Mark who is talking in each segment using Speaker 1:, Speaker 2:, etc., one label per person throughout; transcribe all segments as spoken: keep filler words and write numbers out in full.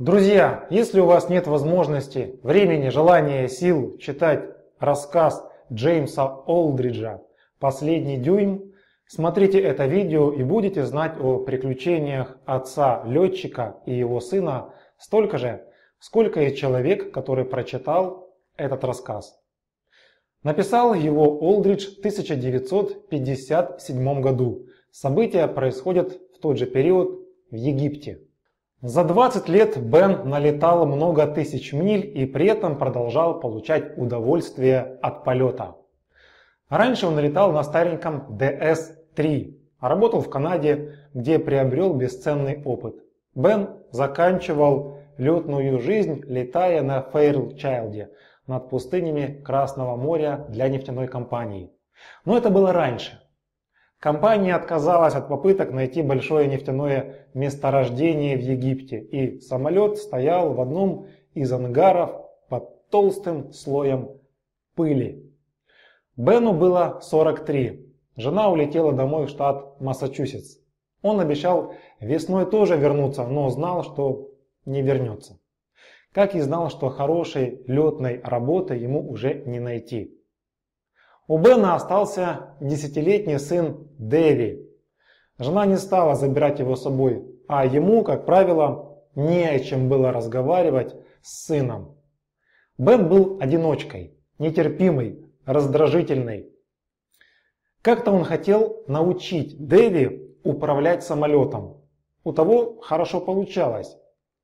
Speaker 1: Друзья, если у вас нет возможности, времени, желания, сил читать рассказ Джеймса Олдриджа «Последний дюйм», смотрите это видео и будете знать о приключениях отца-летчика и его сына столько же, сколько и человек, который прочитал этот рассказ. Написал его Олдридж в тысяча девятьсот пятьдесят седьмом году. События происходят в тот же период в Египте. За двадцать лет Бен налетал много тысяч миль и при этом продолжал получать удовольствие от полета. Раньше он летал на стареньком Д С три, а работал в Канаде, где приобрел бесценный опыт. Бен заканчивал летную жизнь, летая на Фэйрчайлде над пустынями Красного моря для нефтяной компании. Но это было раньше. Компания отказалась от попыток найти большое нефтяное месторождение в Египте, и самолет стоял в одном из ангаров под толстым слоем пыли. Бену было сорок три. Жена улетела домой в штат Массачусетс. Он обещал весной тоже вернуться, но знал, что не вернется. Как и знал, что хорошей летной работы ему уже не найти. У Бена остался десятилетний сын Дэви. Жена не стала забирать его с собой, а ему, как правило, не о чем было разговаривать с сыном. Бен был одиночкой, нетерпимый, раздражительный. Как-то он хотел научить Дэви управлять самолетом. У того хорошо получалось.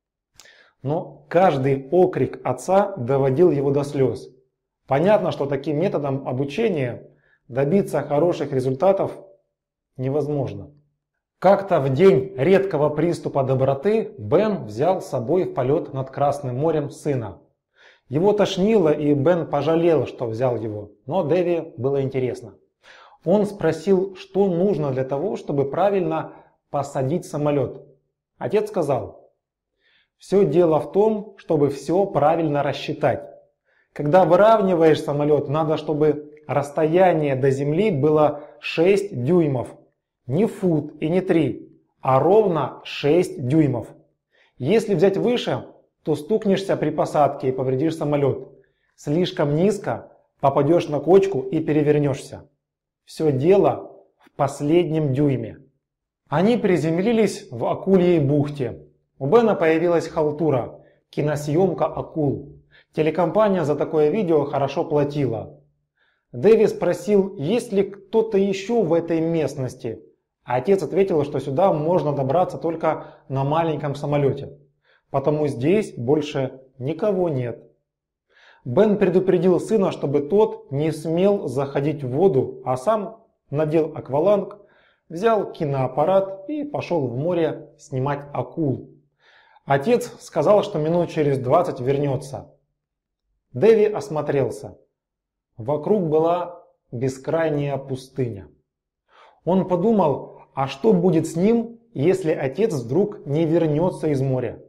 Speaker 1: Но каждый окрик отца доводил его до слез. Понятно, что таким методом обучения добиться хороших результатов невозможно. Как-то в день редкого приступа доброты Бен взял с собой в полет над Красным морем сына. Его тошнило, и Бен пожалел, что взял его, но Дэви было интересно. Он спросил, что нужно для того, чтобы правильно посадить самолет. Отец сказал: «Все дело в том, чтобы все правильно рассчитать. Когда выравниваешь самолет, надо, чтобы расстояние до земли было шесть дюймов. Не фут и не три, а ровно шесть дюймов. Если взять выше, то стукнешься при посадке и повредишь самолет. Слишком низко, попадешь на кочку и перевернешься. Все дело в последнем дюйме». Они приземлились в Акульей бухте. У Бена появилась халтура – киносъемка акул. Телекомпания за такое видео хорошо платила. Дэви спросил, есть ли кто-то еще в этой местности. А отец ответил, что сюда можно добраться только на маленьком самолете. Потому здесь больше никого нет. Бен предупредил сына, чтобы тот не смел заходить в воду, а сам надел акваланг, взял киноаппарат и пошел в море снимать акул. Отец сказал, что минут через двадцать вернется. Дэви осмотрелся. Вокруг была бескрайняя пустыня. Он подумал, а что будет с ним, если отец вдруг не вернется из моря?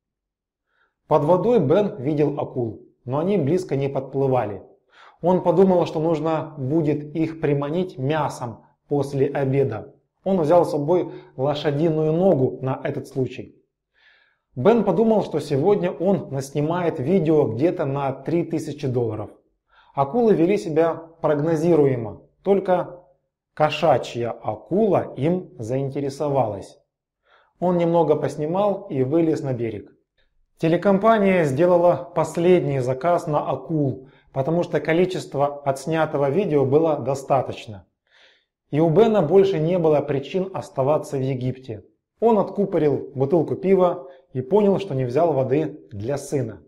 Speaker 1: Под водой Бен видел акул, но они близко не подплывали. Он подумал, что нужно будет их приманить мясом после обеда. Он взял с собой лошадиную ногу на этот случай. Бен подумал, что сегодня он наснимает видео где-то на три тысячи долларов. Акулы вели себя прогнозируемо, только кошачья акула им заинтересовалась. Он немного поснимал и вылез на берег. Телекомпания сделала последний заказ на акул, потому что количество отснятого видео было достаточно. И у Бена больше не было причин оставаться в Египте. Он откупорил бутылку пива и понял, что не взял воды для сына.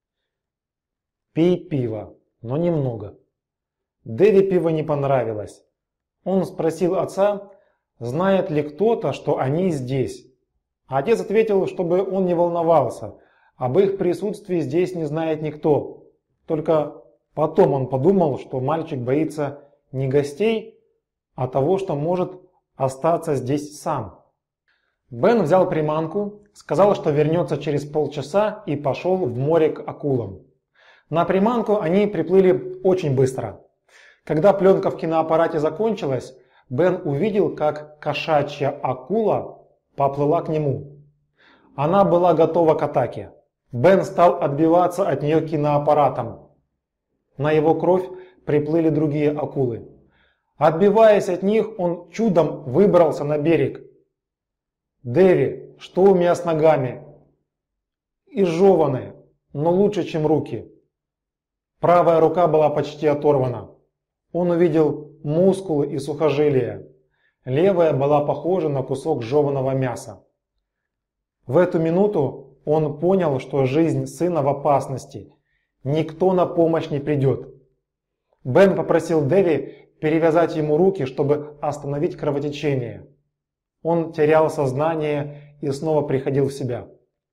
Speaker 1: «Пей пиво, но немного». Дэви пиво не понравилось. Он спросил отца, знает ли кто-то, что они здесь. Отец ответил, чтобы он не волновался, об их присутствии здесь не знает никто. Только потом он подумал, что мальчик боится не гостей, а того, что может остаться здесь сам. Бен взял приманку, сказал, что вернется через полчаса и пошел в море к акулам. На приманку они приплыли очень быстро. Когда пленка в киноаппарате закончилась, Бен увидел, как кошачья акула поплыла к нему. Она была готова к атаке. Бен стал отбиваться от нее киноаппаратом. На его кровь приплыли другие акулы. Отбиваясь от них, он чудом выбрался на берег. «Дэви, что у меня с ногами?» «Изжеванные, но лучше, чем руки». Правая рука была почти оторвана. Он увидел мускулы и сухожилия. Левая была похожа на кусок жеваного мяса. В эту минуту он понял, что жизнь сына в опасности. Никто на помощь не придет. Бен попросил Дэви перевязать ему руки, чтобы остановить кровотечение. Он терял сознание и снова приходил в себя.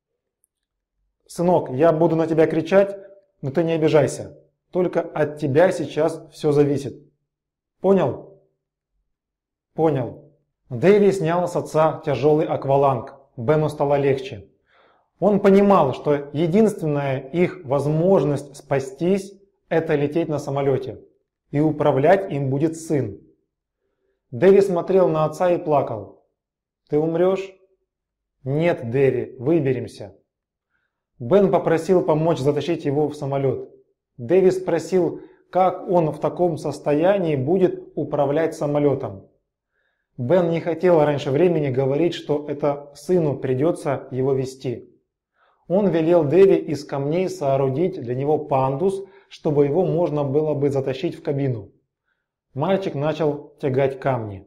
Speaker 1: «Сынок, я буду на тебя кричать, но ты не обижайся. Только от тебя сейчас все зависит. Понял?» «Понял». Дэви снял с отца тяжелый акваланг. Бену стало легче. Он понимал, что единственная их возможность спастись – это лететь на самолете. И управлять им будет сын. Дэви смотрел на отца и плакал. «Ты умрешь?» «Нет, Дэви, выберемся». Бен попросил помочь затащить его в самолет. Дэви спросил, как он в таком состоянии будет управлять самолетом. Бен не хотел раньше времени говорить, что это сыну придется его вести. Он велел Дэви из камней соорудить для него пандус, чтобы его можно было бы затащить в кабину. Мальчик начал тягать камни.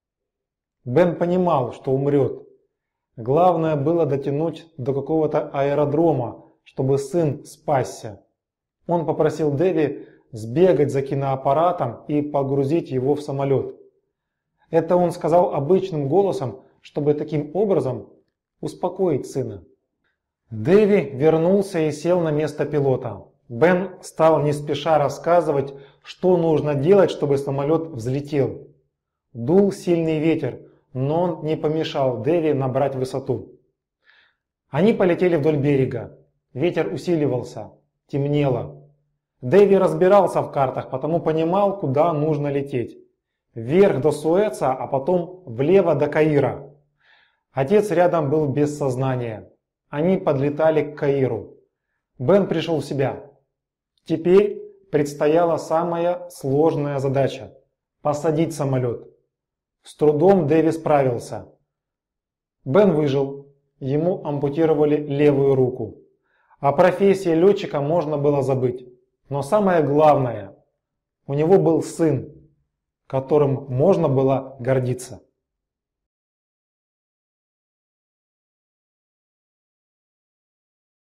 Speaker 1: Бен понимал, что умрет. Главное было дотянуть до какого-то аэродрома, чтобы сын спасся. Он попросил Дэви сбегать за киноаппаратом и погрузить его в самолет. Это он сказал обычным голосом, чтобы таким образом успокоить сына. Дэви вернулся и сел на место пилота. Бен стал не спеша рассказывать, что нужно делать, чтобы самолет взлетел. Дул сильный ветер, но он не помешал Дэви набрать высоту. Они полетели вдоль берега. Ветер усиливался, темнело. Дэви разбирался в картах, потому понимал, куда нужно лететь. Вверх до Суэца, а потом влево до Каира. Отец рядом был без сознания. Они подлетали к Каиру. Бен пришел в себя. Теперь предстояла самая сложная задача – посадить самолет. С трудом Дэви справился. Бен выжил, ему ампутировали левую руку. О профессии летчика можно было забыть. Но самое главное – у него был сын, которым можно было гордиться.